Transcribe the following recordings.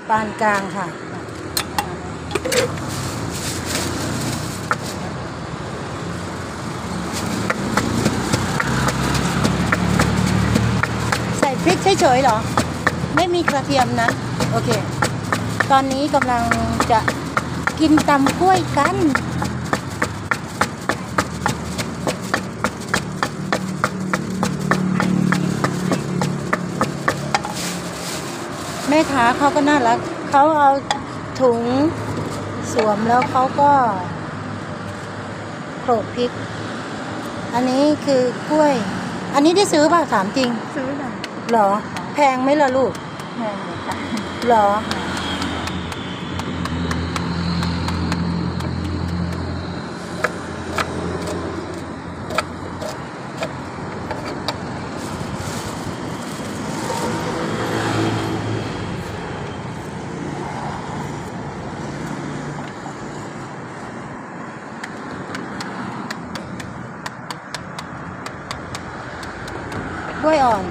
ปานกลางค่ะใส่พริกเฉยๆเหรอไม่มีกระเทียมนะโอเคตอนนี้กำลังจะกินตำกล้วยกันแม่ค้าเขาก็น่ารักเขาเอาถุงสวมแล้วเขาก็โขลกพริกอันนี้คือกล้วยอันนี้ได้ซื้อป่ะถามจริงซื้อจ้ะหรอแพงไหมล่ะลูกแพงเลยค่ะหรอกล้วยอ่อน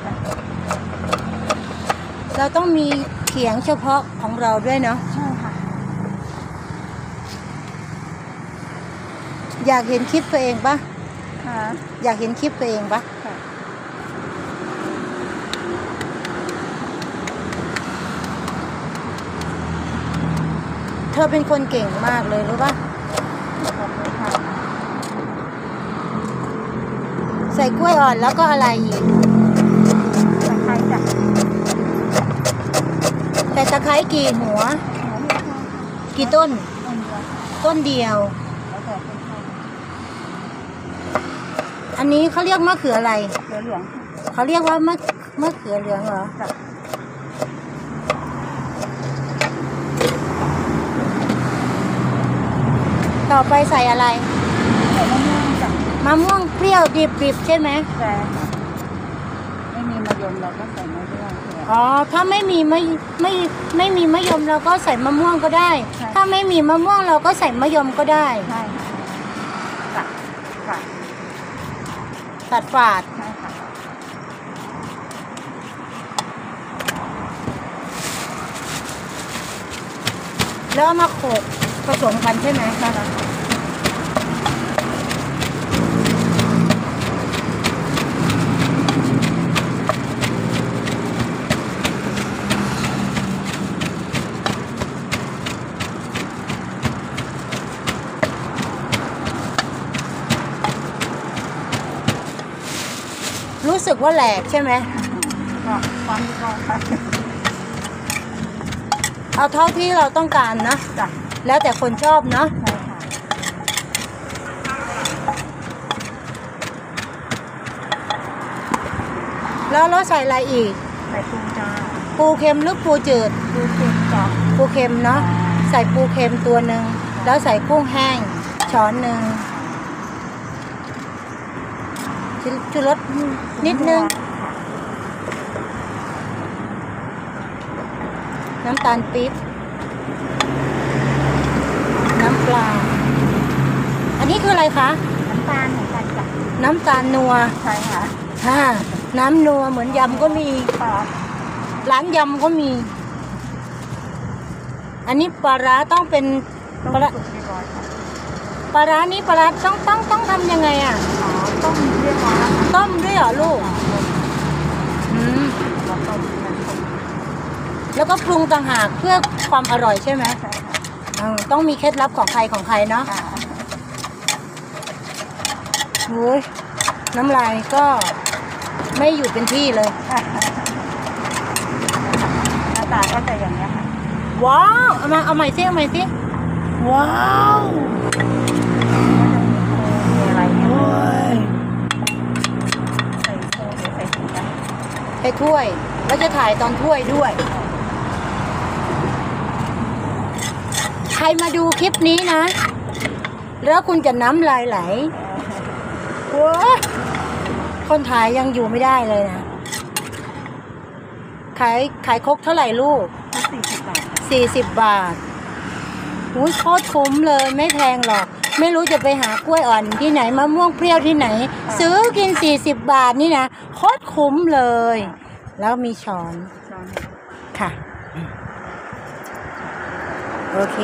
เราต้องมีเขียงเฉพาะของเราด้วยเนาะใช่ค่ะอยากเห็นคลิปตัวเองปะค่ะอยากเห็นคลิปตัวเองปะค่ะเธอเป็นคนเก่งมากเลยรู้ปะขอบคุณค่ะใส่กล้วยอ่อนแล้วก็อะไรอีกตะไคร้จ้ะแต่ตะไคร้กี่หัวกี่ต้นต้นเดียวอันนี้เขาเรียกมะเขืออะไรเขือเหลืองเขาเรียกว่ามะเขือเหลืองเหรอต่อไปใส่อะไรใส่มะม่วงจ้ะมะม่วงเปรี้ยวดิบๆใช่ไหมใช่ค่ะไม่มีมะยมเราก็ใส่มะม่วงอ๋อถ้าไม่มีมะยมเราก็ใส่มะม่วงก็ได้ถ้าไม่มีมะม่วงเราก็ใส่มะยมก็ได้ใช่ค่ะค่ะตัดฝาดใช่ค่ะแล้วเอามาโขลกผสมกันใช่ไหมคะรู้สึกว่าแหลกใช่ไหมความดีก็ค่ะเอาเท่าที่เราต้องการนะจ้ะแล้วแต่คนชอบเนาะใช่ค่ะแล้วเราใส่อะไรอีกใส่ปูจ้าปูเค็มหรือปูจืดปูเค็มจ้ะปูเค็มเนาะใส่ปูเค็มตัวหนึ่งแล้วใส่กุ้งแห้งช้อนหนึ่งชูรสนิดนึงน้ำตาลปี๊บน้ำปลาอันนี้คืออะไรคะน้ำตาลเหมือนกันจ้ะน้ำตาลนัวใช่ค่ะน้ำนัวเหมือนยำก็มีร้านยำก็มีอันนี้ปลาร้าต้องเป็นปลาปลาร้านี้ปลาร้าต้องทำยังไงอ่ะต้มเรียบร้อยแล้วต้มด้วยเหรอลูกแล้วก็ปรุงต่างหากเพื่อความอร่อยใช่ไหมใช่ค่ะต้องมีเคล็ดลับของใครเนาะโอ้ยน้ำลายก็ไม่อยู่เป็นที่เลยหน้าตาก็จะอย่างนี้ค่ะว้าวเอาใหม่สิว้าวมีอะไรใส่ถ้วยแล้วจะถ่ายตอนถ้วยด้วยใครมาดูคลิปนี้นะแล้วคุณจะน้ำลายไหลว้าคนถ่ายยังอยู่ไม่ได้เลยนะขายครกเท่าไหร่ลูก40 บาทอุ้ยโคตรคุ้มเลยไม่แพงหรอกไม่รู้จะไปหากล้วยอ่อนที่ไหนมะม่วงเปรี้ยวที่ไหนซื้อกิน40 บาทนี่นะโคตรคุ้มเลยแล้วมีช้อนค่ะโอเค